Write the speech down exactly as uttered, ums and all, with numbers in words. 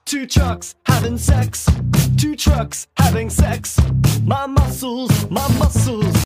Two trucks having sex. Two trucks having sex. My muscles, my muscles.